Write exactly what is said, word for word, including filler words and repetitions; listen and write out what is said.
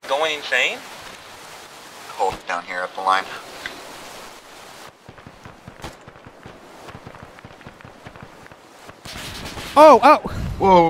Going insane? Hold down here up the line. Oh, oh! Whoa.